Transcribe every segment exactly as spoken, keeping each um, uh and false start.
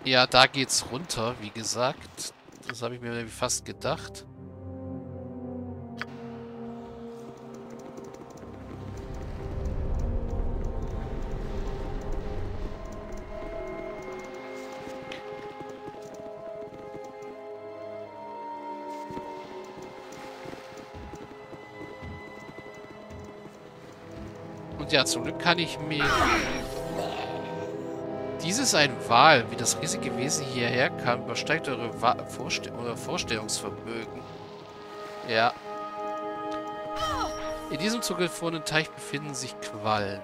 Ja, da geht's runter, wie gesagt. Das habe ich mir nämlich fast gedacht. Und ja, zum Glück kann ich mich... Dies ist ein Wal. Wie das riesige Wesen hierher kam, übersteigt eure Wa Vorste oder Vorstellungsvermögen. Ja. In diesem zugefrorenen Teich befinden sich Quallen.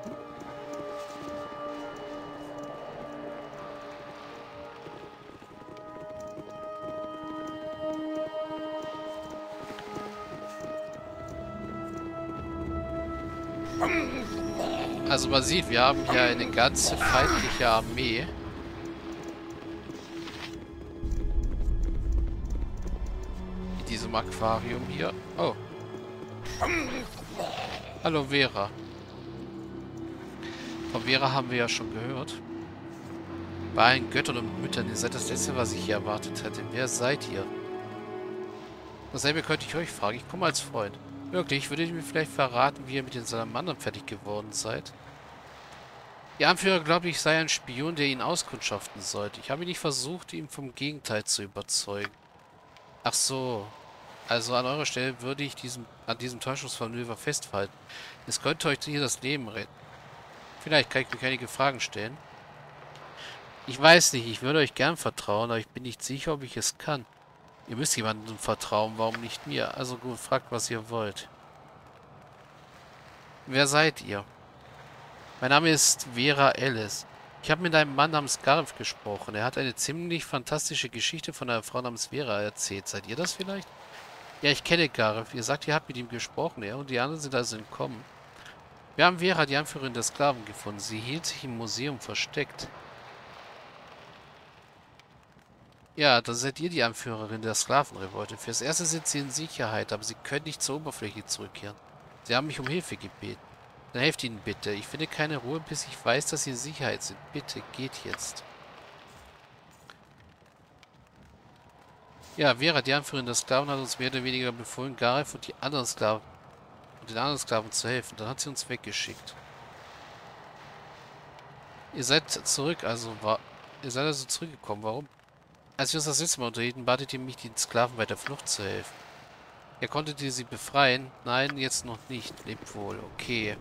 Also man sieht, wir haben hier eine ganze feindliche Armee. In diesem Aquarium hier. Oh. Hallo Vera. Von Vera haben wir ja schon gehört. Bei allen Göttern und Müttern, ihr seid das Letzte, was ich hier erwartet hätte. Wer seid ihr? Dasselbe könnte ich euch fragen. Ich komme als Freund. Wirklich, würdet ihr mir vielleicht verraten, wie ihr mit den Salamandern fertig geworden seid? Ihr Anführer glaubt, ich sei ein Spion, der ihn auskundschaften sollte. Ich habe nicht versucht, ihn vom Gegenteil zu überzeugen. Ach so. Also an eurer Stelle würde ich diesem, an diesem Täuschungsmanöver festhalten. Es könnte euch hier das Leben retten. Vielleicht kann ich mir einige Fragen stellen. Ich weiß nicht, ich würde euch gern vertrauen, aber ich bin nicht sicher, ob ich es kann. Ihr müsst jemandem vertrauen, warum nicht mir? Also gut, fragt, was ihr wollt. Wer seid ihr? Mein Name ist Vera Ellis. Ich habe mit einem Mann namens Gareth gesprochen. Er hat eine ziemlich fantastische Geschichte von einer Frau namens Vera erzählt. Seid ihr das vielleicht? Ja, ich kenne Gareth. Ihr sagt, ihr habt mit ihm gesprochen. Er und die anderen sind also entkommen. Wir haben Vera, die Anführerin der Sklaven, gefunden. Sie hielt sich im Museum versteckt. Ja, dann seid ihr die Anführerin der Sklavenrevolte. Fürs Erste sind sie in Sicherheit, aber sie können nicht zur Oberfläche zurückkehren. Sie haben mich um Hilfe gebeten. Dann helft ihnen bitte. Ich finde keine Ruhe, bis ich weiß, dass sie in Sicherheit sind. Bitte, geht jetzt. Ja, Vera, die Anführerin der Sklaven, hat uns mehr oder weniger befohlen, Gareth und die anderen Sklaven und den anderen Sklaven zu helfen. Dann hat sie uns weggeschickt. Ihr seid zurück, also war. Ihr seid also zurückgekommen. Warum? Als wir uns das letzte Mal unterhielten, batet ihr mich, den Sklaven bei der Flucht zu helfen. Ja, konntet ihr sie befreien? Nein, jetzt noch nicht. Lebt wohl. Okay.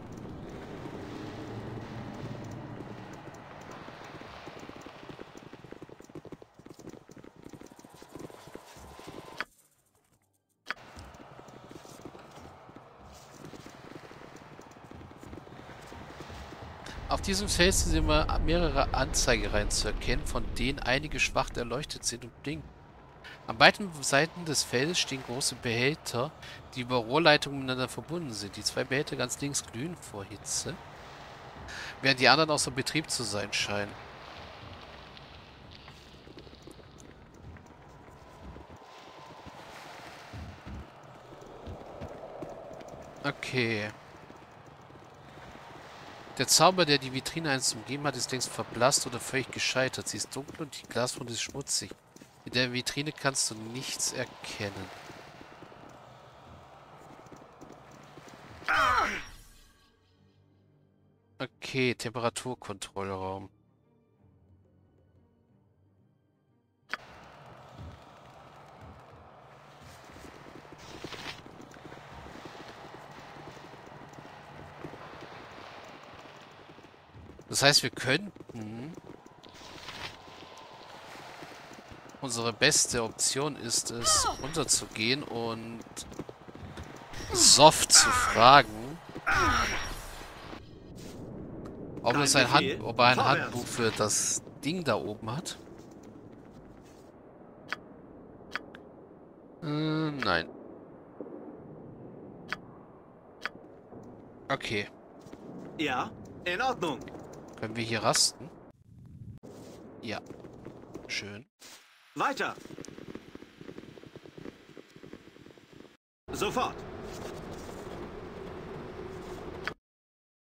Auf diesem Feld sind immer mehrere Anzeigereihen zu erkennen, von denen einige schwach erleuchtet sind und blinken. An beiden Seiten des Feldes stehen große Behälter, die über Rohrleitungen miteinander verbunden sind. Die zwei Behälter ganz links glühen vor Hitze, während die anderen außer Betrieb zu sein scheinen. Okay. Der Zauber, der die Vitrine einst umgeben hat, ist längst verblasst oder völlig gescheitert. Sie ist dunkel und die Glasfront ist schmutzig. In der Vitrine kannst du nichts erkennen. Okay, Temperaturkontrollraum. Das heißt, wir könnten... Unsere beste Option ist es, runterzugehen und Soft zu fragen, ob, es ein Hand, ob er ein Handbuch für das Ding da oben hat. Äh, nein. Okay. Ja, in Ordnung. Können wir hier rasten? Ja. Schön. Weiter. Sofort.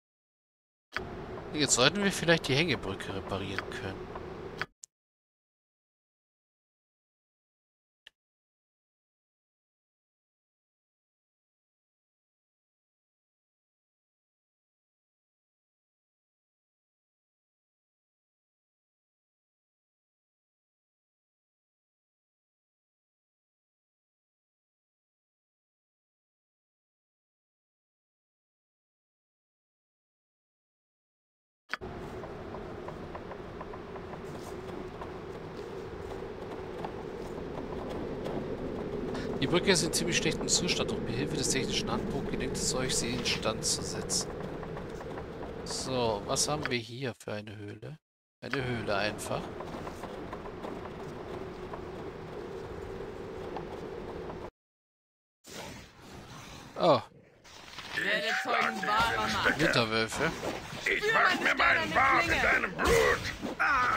Jetzt sollten wir vielleicht die Hängebrücke reparieren können. Die Brücke ist in ziemlich schlechtem Zustand. Durch Hilfe des technischen Handbuchs gelingt es euch, sie instand zu setzen. So, was haben wir hier für eine Höhle? Eine Höhle einfach. Oh. Werde Zeugen wahrer Macht. Winterwölfe. Ich wasch mir meinen Bart in deinem Blut!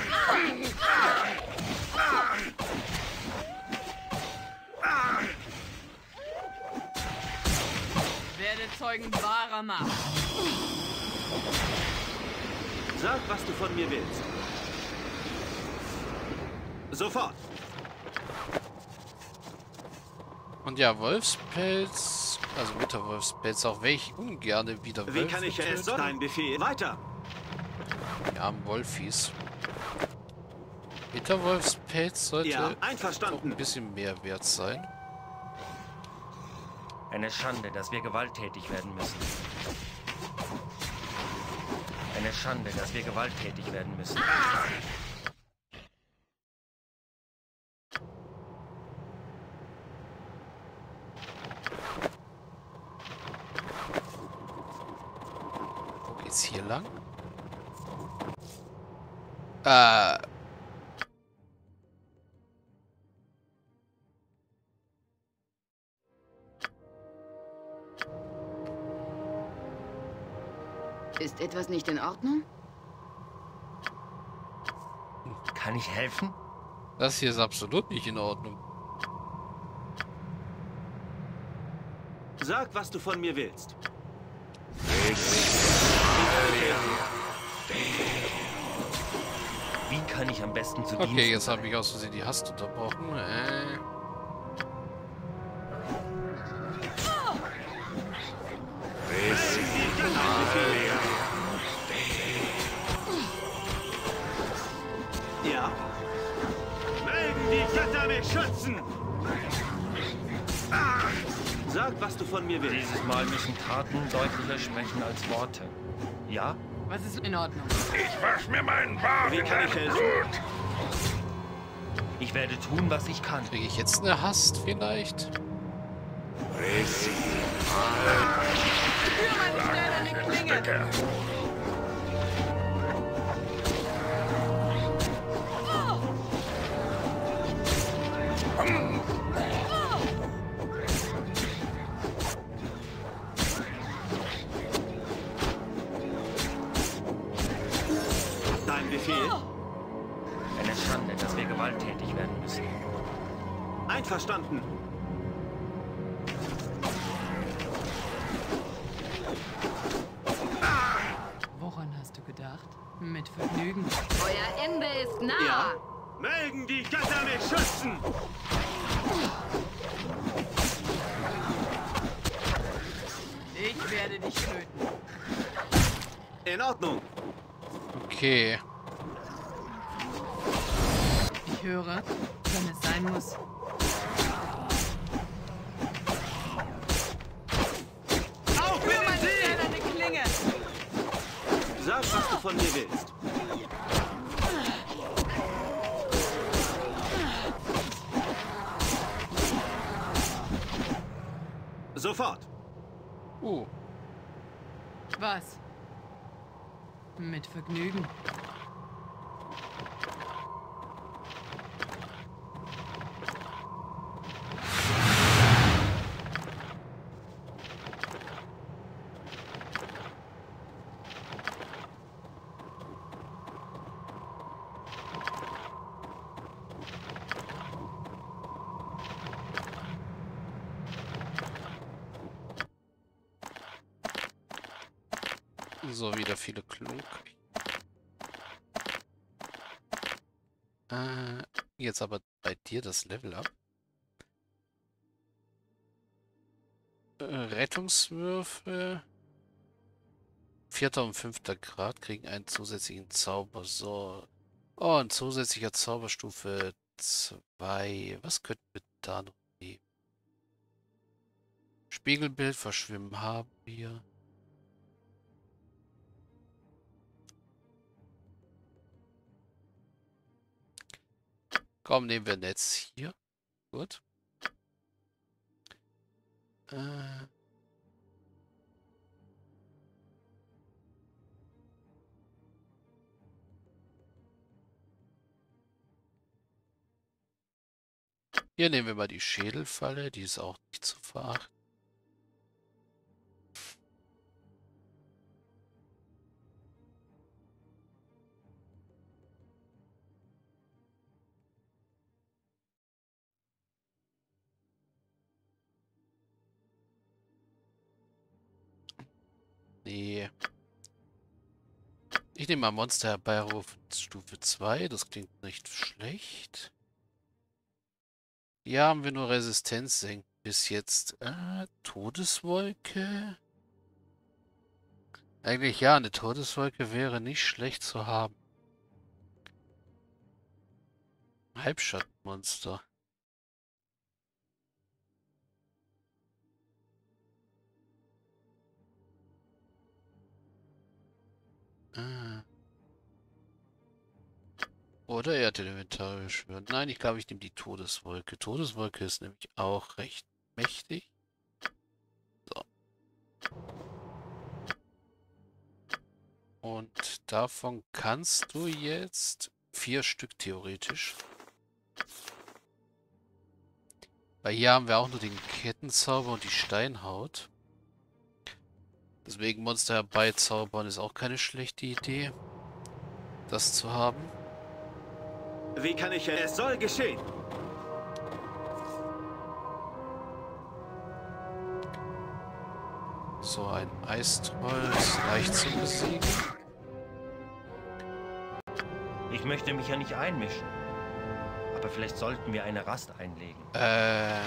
Werde Zeugen wahrer Macht. Sag, was du von mir willst. Sofort. Und ja, Wolfspelz, also Winterwolfspelz, auch wenn ich ungerne wieder Wie Wölfe kann ich töte. es? Dein Befehl. Weiter. Ja, am Wolfies. Winterwolfspelz sollte Ja, doch einverstanden. ein bisschen mehr wert sein. Eine Schande, dass wir gewalttätig werden müssen. Eine Schande, dass wir gewalttätig werden müssen. Wo geht's hier lang? Äh. Ist etwas nicht in Ordnung? Kann ich helfen? Das hier ist absolut nicht in Ordnung. Sag, was du von mir willst. Wie kann ich am besten zu Diensten Okay, jetzt sein? habe ich aus Versehen die Hast unterbrochen. Äh. Ja. Mögen die Götter mich schützen. Sag, was du von mir willst. Dieses Mal müssen Taten deutlicher sprechen als Worte. Ja? Was ist in Ordnung? Ich wasch mir meinen Bart Wie in kann ich deinem helfen? Blut! Ich werde tun, was ich kann. Kriege ich jetzt eine Hast vielleicht? Für meine steinerne Klinge. Dein Befehl. Eine Schande, dass wir gewalttätig werden müssen. Einverstanden. Woran hast du gedacht? Mit Vergnügen. Euer Ende ist nah. Ja. Mögen die Götter mich schützen. Ich werde dich töten. In Ordnung. Okay. Ich höre, wenn es sein muss. Auf Für meine Sie! steinerne Klinge. Sag, was du von mir willst. Sofort. Uh. Was? Mit Vergnügen. So, wieder viele Klunk. Äh, jetzt aber bei dir das Level ab. Äh, Rettungswürfe. Vierter und fünfter Grad kriegen einen zusätzlichen Zauber. So. Oh, ein zusätzlicher Zauberstufe zwei. Was könnten wir da noch nehmen? Spiegelbild, Verschwimmen haben wir. Komm, nehmen wir Netz hier. Gut. Äh. Hier nehmen wir mal die Schädelfalle, die ist auch nicht zu verachten. Nee. Ich nehme mal Monster herbeirufen Stufe zwei, das klingt nicht schlecht. Hier haben wir nur Resistenz senken bis jetzt. Äh, Todeswolke? Eigentlich ja, eine Todeswolke wäre nicht schlecht zu haben. Halbschattenmonster. Ah. Oder Erdelementare beschwören. Nein, ich glaube, ich nehme die Todeswolke. Todeswolke ist nämlich auch recht mächtig. So. Und davon kannst du jetzt vier Stück theoretisch. Weil hier haben wir auch nur den Kettenzauber und die Steinhaut. Deswegen Monster herbeizaubern ist auch keine schlechte Idee, das zu haben. Wie kann ich... Es soll geschehen. So, ein Eistroll ist leicht zu besiegen. Ich möchte mich ja nicht einmischen. Aber vielleicht sollten wir eine Rast einlegen. Äh...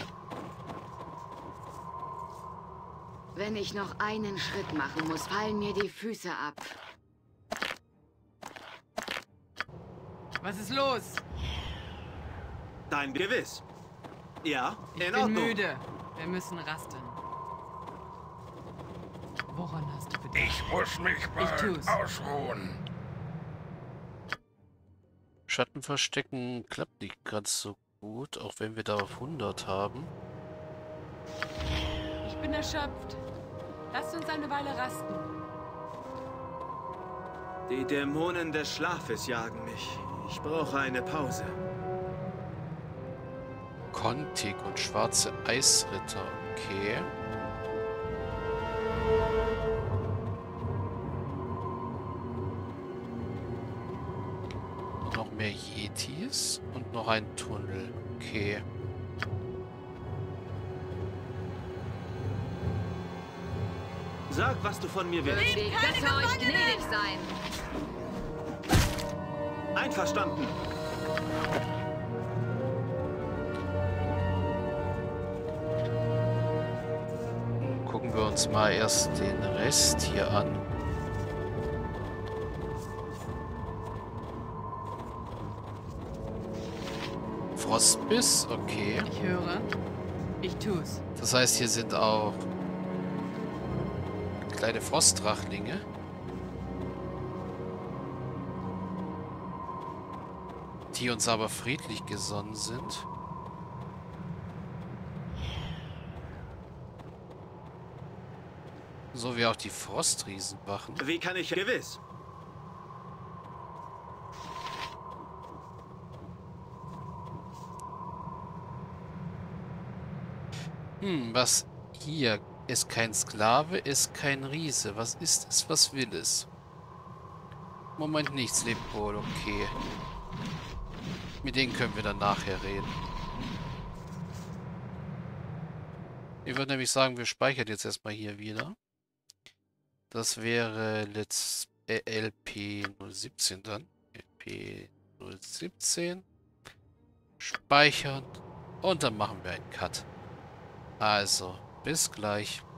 Wenn ich noch einen Schritt machen muss, fallen mir die Füße ab. Was ist los? Dein Gewiss. Ja, Ich in bin Ordnung. müde. Wir müssen rasten. Woran hast du gedacht? Ich muss mich bald tu's. ausruhen. Schatten verstecken klappt nicht ganz so gut, auch wenn wir da auf hundert haben. Ich bin erschöpft. Lasst uns eine Weile rasten. Die Dämonen des Schlafes jagen mich. Ich brauche eine Pause. Kontik und schwarze Eisritter, okay. Und noch mehr Yetis und noch ein Tunnel, okay. Sag, was du von mir willst. Die Götter euch gnädig sein. Einverstanden. Gucken wir uns mal erst den Rest hier an. Frostbiss, okay. Ich höre. Ich tu's. Das heißt, hier sind auch kleine Frostdrachlinge. Die uns aber friedlich gesonnen sind. So wie auch die Frostriesenwachen. Wie kann ich... Gewiss. Hm, was hier ist kein Sklave, ist kein Riese. Was ist es, was will es? Moment, nichts lebt wohl, okay. Mit denen können wir dann nachher reden. Ich würde nämlich sagen, wir speichern jetzt erstmal hier wieder. Das wäre Let's äh, L P null siebzehn dann. L P null siebzehn. Speichern. Und dann machen wir einen Cut. Also, bis gleich.